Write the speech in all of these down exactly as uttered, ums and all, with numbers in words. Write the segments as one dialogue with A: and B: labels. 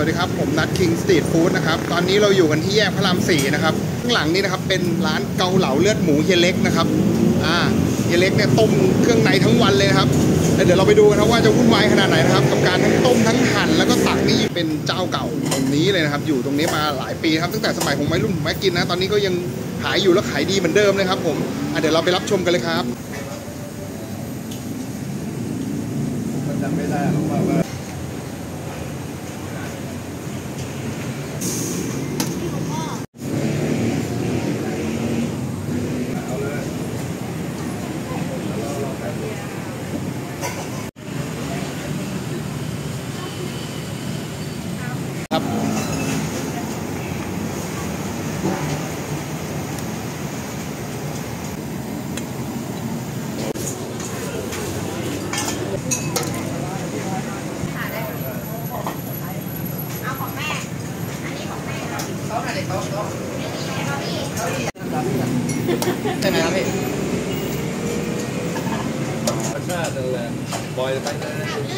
A: วัสดีครับผมนัทคิงสตรีทฟู้ดนะครับตอนนี้เราอยู่กันที่แยกพระรามสี่นะครับข้างหลังนี้นะครับเป็นร้านเกาเหลาเลือดหมูเฮียเล็กนะครับอ่าเฮียเล็กเนี่ยต้มเครื่องในทั้งวันเลยครับเดี๋ยวเราไปดูกันนะว่าจะวุ่นวายขนาดไหนนะครับกับการทั้งต้มทั้งหั่นแล้วก็ตักนี่เป็นเจ้าเก่าตรงนี้เลยนะครับอยู่ตรงนี้มาหลายปีครับตั้งแต่สมัยผมวัยรุ่นผมแม่กินนะตอนนี้ก็ยังขายอยู่แล้วขายดีเหมือนเดิมเลยครับผมอ่ะเดี๋ยวเราไปรับชมกันเลยครับมันจำไม่ได้หรอกว่าครับใช่ไหมครับพี่มันน่าจะเลยบอยไปเลย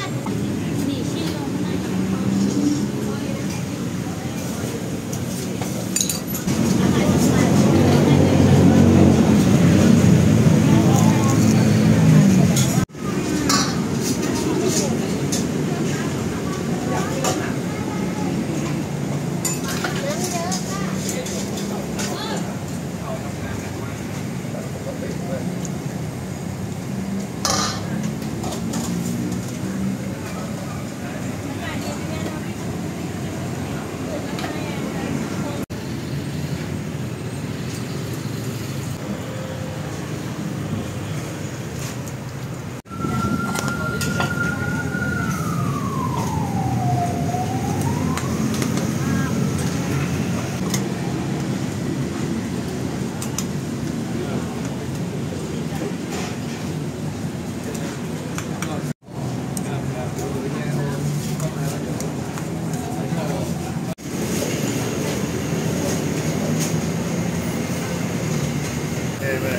A: เดิน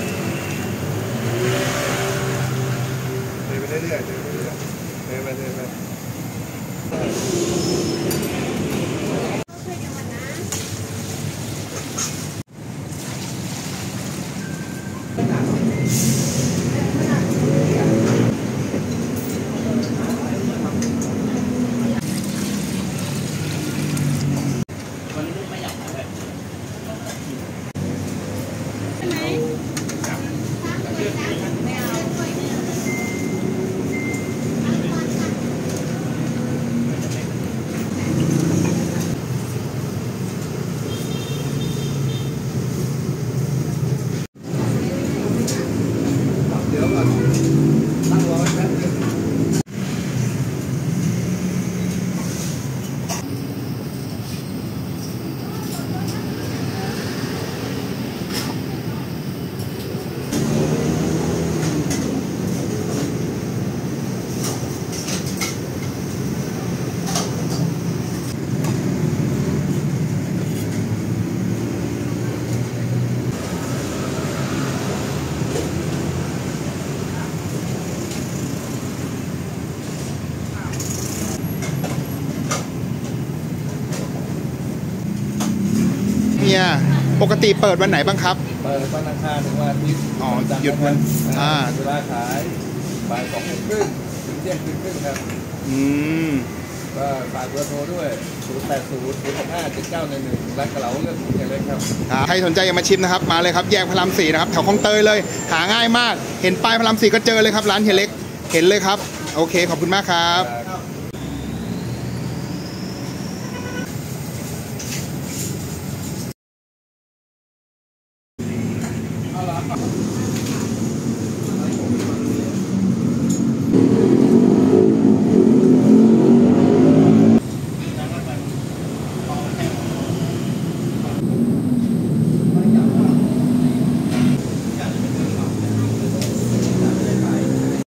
A: ไปเรื่อยๆเดินไปเรื่อยๆเดินไปเดินไปเนี่ยปกติเปิดวันไหนบ้างครับเปิดวันอังคารถึงวันอาทิตย์อ๋อหยุดวันอ่าเวลาขายบ่ายสองโมงครึ่งถึงเที่ยงคืนครึ่งครับอืมก็ฝากเบอร์โทรด้วยศูนย์แปดศูนย์ ศูนย์หกห้า เจ็ดเก้าหนึ่งหนึ่งร้านกะเหลาเลือดหมูเฮียเล็กครับใครสนใจอยากมาชิมนะครับมาเลยครับแยกพระรามสี่นะครับแถวคลองเตยเลยหาง่ายมากเห็นป้ายพระรามสี่ก็เจอเลยครับร้านเฮียเล็กเห็นเลยครับโอเคขอบคุณมากครับ